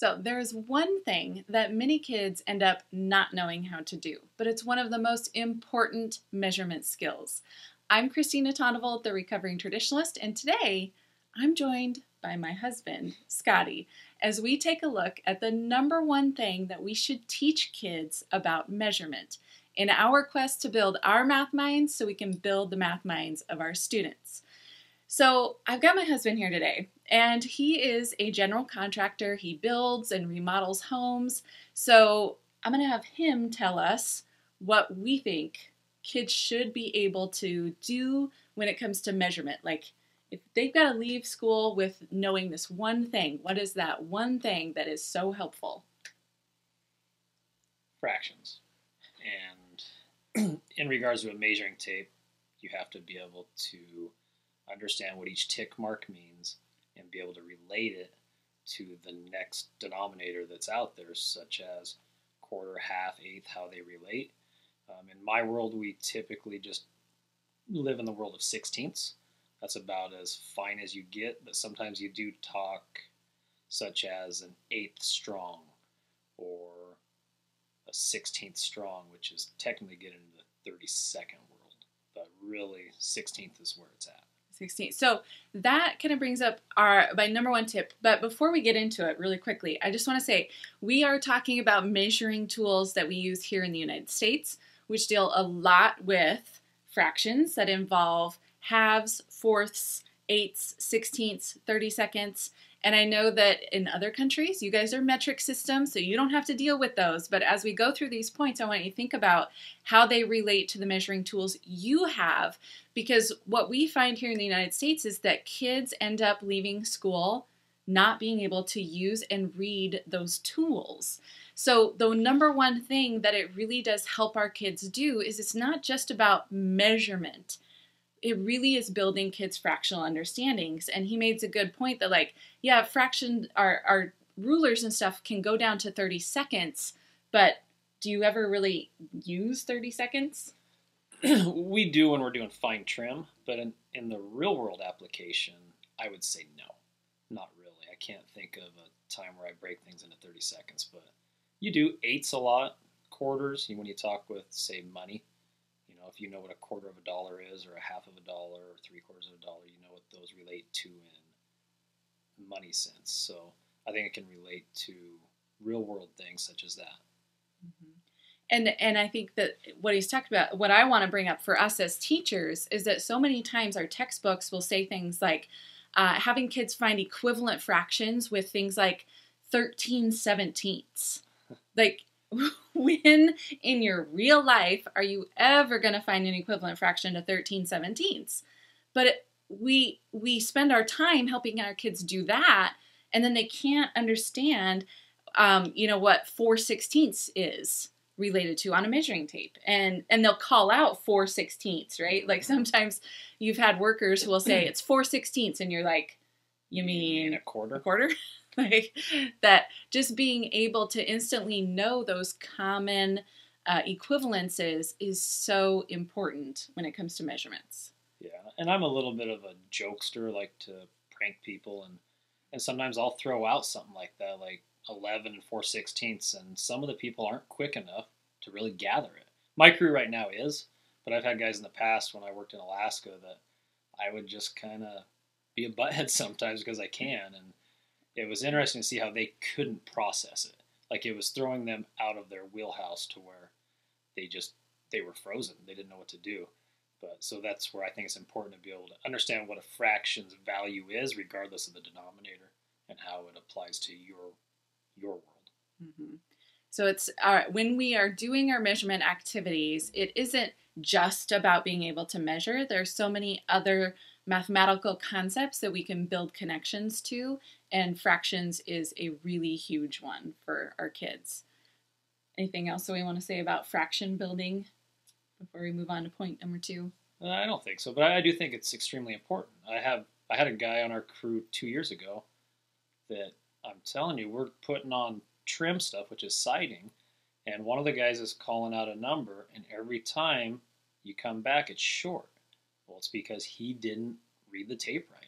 So there's one thing that many kids end up not knowing how to do, but it's one of the most important measurement skills. I'm Christina Tondevold, the Recovering Traditionalist, and today I'm joined by my husband, Scotty, as we take a look at the number one thing that we should teach kids about measurement in our quest to build our math minds so we can build the math minds of our students. So I've got my husband here today, and he is a general contractor. He builds and remodels homes. So I'm going to have him tell us what we think kids should be able to do when it comes to measurement. Like, if they've got to leave school with knowing this one thing, what is that one thing that is so helpful? Fractions. And in regards to a measuring tape, you have to be able to understand what each tick mark means and be able to relate it to the next denominator that's out there, such as quarter, half, eighth, how they relate. In my world, we typically just live in the world of sixteenths. That's about as fine as you get, but sometimes you do talk such as an eighth strong or a 16th strong, which is technically getting into the 32nd world, but really 16th is where it's at. 16. So that kind of brings up my number one tip. But before we get into it really quickly, I just want to say we are talking about measuring tools that we use here in the United States, which deal a lot with fractions that involve halves, fourths, eighths, sixteenths, 32nds. And I know that in other countries, you guys are metric systems, so you don't have to deal with those. But as we go through these points, I want you to think about how they relate to the measuring tools you have. Because what we find here in the United States is that kids end up leaving school not being able to use and read those tools. So the number one thing that it really does help our kids do is it's not just about measurement. It really is building kids' fractional understandings. And he made a good point that, like, yeah, fraction, our rulers and stuff can go down to 30 seconds, but do you ever really use 30 seconds? We do when we're doing fine trim, but in the real world application, I would say no, not really. I can't think of a time where I break things into 30 seconds, but you do eighths a lot, quarters, when you talk with, say, money. If you know what a quarter of a dollar is, or a half of a dollar, or 3/4 of a dollar, you know what those relate to in money sense. So I think it can relate to real world things such as that. Mm-hmm. And I think that what he's talking about, what I want to bring up for us as teachers, is that so many times our textbooks will say things like having kids find equivalent fractions with things like 13/17. Like, when in your real life are you ever going to find an equivalent fraction to 13/17? But we spend our time helping our kids do that, and then they can't understand, what 4/16 is related to on a measuring tape, and they'll call out 4/16, right? Like, sometimes you've had workers who will say it's 4/16, and you're like, you mean a quarter? A quarter? Like, that just being able to instantly know those common equivalences is so important when it comes to measurements. Yeah, and I'm a little bit of a jokester, like to prank people, and sometimes I'll throw out something like that, like 11 and 4/16, and some of the people aren't quick enough to really gather it. My crew right now is, but I've had guys in the past when I worked in Alaska that I would just kind of be a butthead sometimes because I can, and it was interesting to see how they couldn't process it. Like, it was throwing them out of their wheelhouse to where they were frozen. They didn't know what to do. But so that's where I think it's important to be able to understand what a fraction's value is, regardless of the denominator, and how it applies to your world. Mm-hmm. So it's when we are doing our measurement activities, it isn't just about being able to measure. There's so many other mathematical concepts that we can build connections to, and fractions is a really huge one for our kids. Anything else that we want to say about fraction building before we move on to point number 2? I don't think so, but I do think it's extremely important. I had a guy on our crew 2 years ago that, I'm telling you, we're putting on trim stuff, which is siding, and one of the guys is calling out a number, and every time you come back, it's short. Well, it's because he didn't read the tape right, and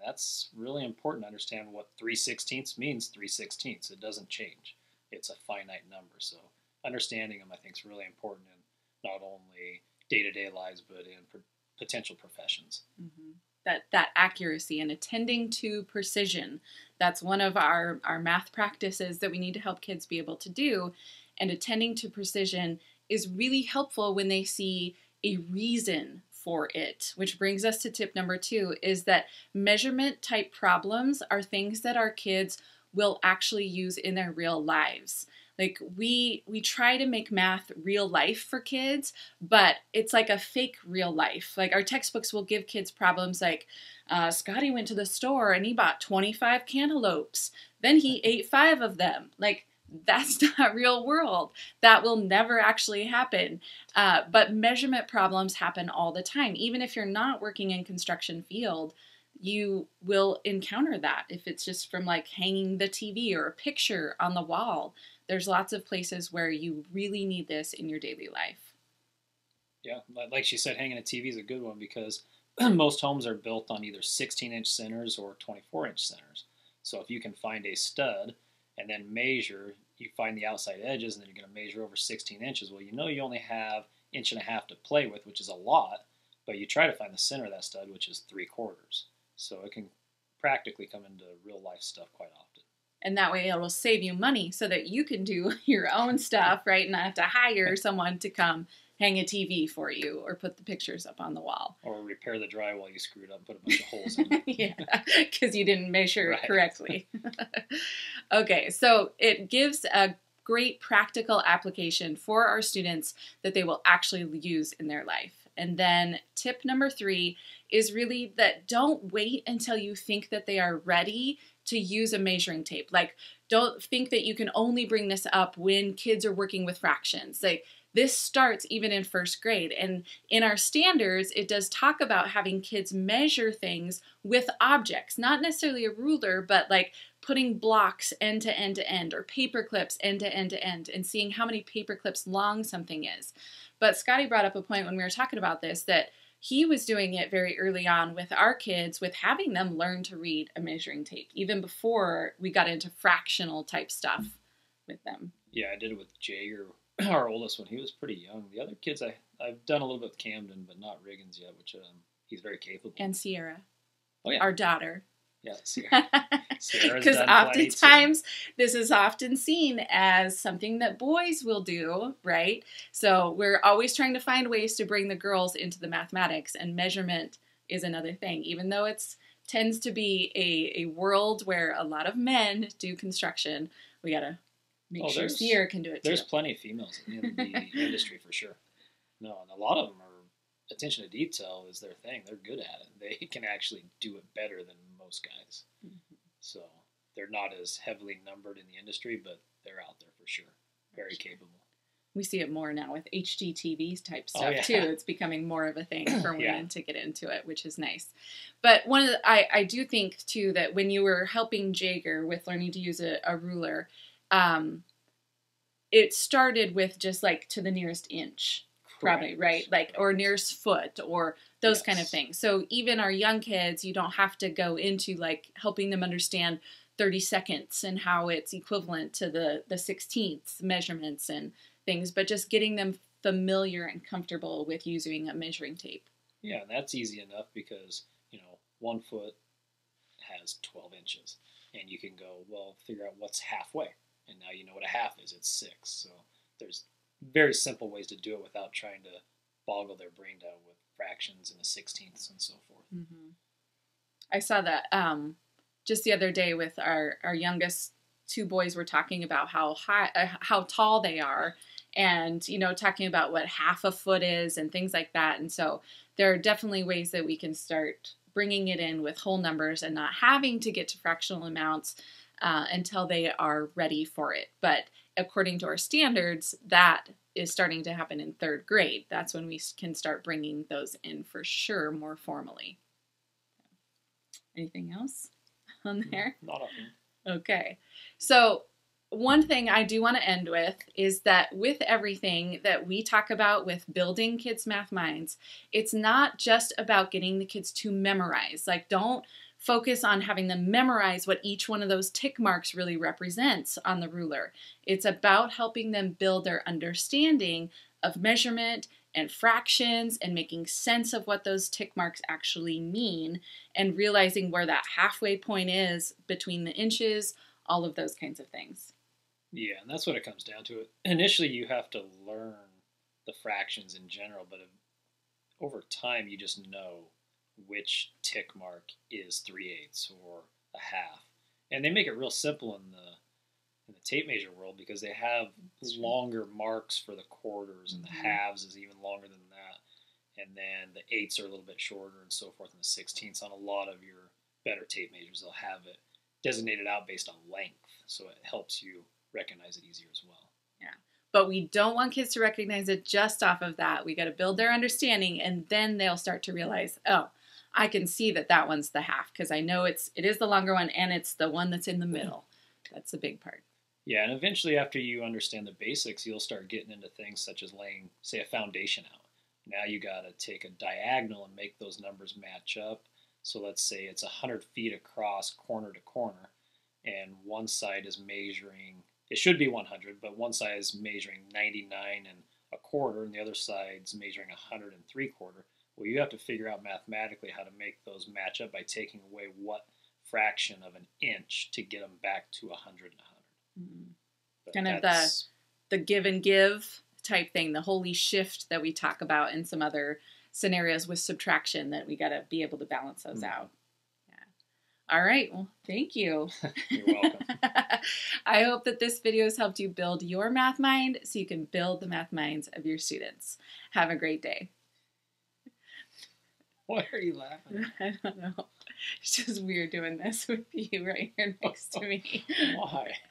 that's really important to understand what 3/16 means 3/16. It doesn't change. It's a finite number. So understanding them, I think, is really important in not only day-to-day lives, but in potential professions. Mm-hmm. That accuracy and attending to precision. That's one of our math practices that we need to help kids be able to do. And attending to precision is really helpful when they see a reason for it, which brings us to tip number 2, is that measurement type problems are things that our kids will actually use in their real lives. Like we try to make math real life for kids, but it's like a fake real life. Like our textbooks will give kids problems like, Scotty went to the store and he bought 25 cantaloupes. Then he ate 5 of them. Like that's not real world. That will never actually happen. But measurement problems happen all the time. Even if you're not working in construction field, you will encounter that if it's just from like hanging the TV or a picture on the wall. There's lots of places where you really need this in your daily life. Yeah, like she said, hanging a TV is a good one because most homes are built on either 16-inch centers or 24-inch centers. So if you can find a stud and then measure, you find the outside edges, and then you're going to measure over 16 inches. Well, you only have 1.5 inches to play with, which is a lot, but you try to find the center of that stud, which is 3/4. So it can practically come into real life stuff quite often. And that way it'll save you money so that you can do your own stuff, right? And not have to hire someone to come hang a TV for you or put the pictures up on the wall. Or repair the drywall you screwed up and put a bunch of holes in it. Yeah, because you didn't measure it correctly. Okay, so it gives a great practical application for our students that they will actually use in their life. And then tip number 3 is really that don't wait until you think that they are ready to use a measuring tape. Like, don't think that you can only bring this up when kids are working with fractions. Like, this starts even in first grade. And in our standards, it does talk about having kids measure things with objects, not necessarily a ruler, but like putting blocks end to end to end or paper clips end to end to end and seeing how many paper clips long something is. But Scotty brought up a point when we were talking about this that he was doing it very early on with our kids, with having them learn to read a measuring tape, even before we got into fractional type stuff with them. Yeah, I did it with Jager, our oldest, when he was pretty young. The other kids, I've done a little bit with Camden, but not Riggins yet, which he's very capable. And Sierra. Oh, yeah. Our daughter. Yeah, Sierra's because oftentimes this is often seen as something that boys will do, right? So we're always trying to find ways to bring the girls into the mathematics, and measurement is another thing. Even though it tends to be a world where a lot of men do construction, we gotta make sure Sierra can do it too. There's plenty of females in the industry for sure. No, and a lot of them are, attention to detail is their thing. They're good at it. They can actually do it better than most guys. Mm-hmm. So they're not as heavily numbered in the industry, but they're out there for sure. Very capable. We see it more now with HGTV type stuff too. It's becoming more of a thing for women to get into it, which is nice. But I do think too that when you were helping Jager with learning to use a ruler, it started with just like to the nearest inch. Probably, right? Like, or nearest foot or those kind of things. So even our young kids, you don't have to go into like helping them understand 30 seconds and how it's equivalent to the 16th measurements and things, but just getting them familiar and comfortable with using a measuring tape. Yeah, and that's easy enough because, 1 foot has 12 inches. And you can go, well, figure out what's halfway. And now you know what a half is. It's 6. So there's very simple ways to do it without trying to boggle their brain down with fractions and the 16ths and so forth. Mm-hmm. I saw that just the other day with our youngest 2 boys were talking about how tall they are and, talking about what half a foot is and things like that. And so there are definitely ways that we can start bringing it in with whole numbers and not having to get to fractional amounts until they are ready for it. But according to our standards, that is starting to happen in 3rd grade. That's when we can start bringing those in for sure more formally. Anything else on there? Not often. Okay. So one thing I do want to end with is that with everything that we talk about with building kids' math minds, it's not just about getting the kids to memorize. Like, don't focus on having them memorize what each one of those tick marks really represents on the ruler. It's about helping them build their understanding of measurement and fractions and making sense of what those tick marks actually mean and realizing where that halfway point is between the inches, all of those kinds of things. Yeah, and that's what it comes down to. Initially, you have to learn the fractions in general, but over time, you just know which tick mark is 3/8 or a half. And they make it real simple in the tape measure world because they have longer marks for the quarters, and the halves is even longer than that. And then the eighths are a little bit shorter and so forth, and the 16ths on a lot of your better tape measures, they'll have it designated out based on length. So it helps you recognize it easier as well. Yeah. But we don't want kids to recognize it just off of that. We got to build their understanding, and then they'll start to realize, oh, I can see that one's the half because I know it is the longer one and it's the one that's in the middle. That's the big part. Yeah, and eventually after you understand the basics, you'll start getting into things such as laying, say, a foundation out. Now you got to take a diagonal and make those numbers match up. So let's say it's 100 feet across corner to corner, and one side is measuring, it should be 100, but one side is measuring 99 and a quarter, and the other side's measuring 100 and 3/4. Well, you have to figure out mathematically how to make those match up by taking away what fraction of an inch to get them back to 100 and 100. Kind of the give and give type thing, the holy shift that we talk about in some other scenarios with subtraction, that we got to be able to balance those out. Yeah. All right. Well, thank you. You're welcome. I hope that this video has helped you build your math mind so you can build the math minds of your students. Have a great day. Why are you laughing? I don't know. It's just weird doing this with you right here next to me. Why?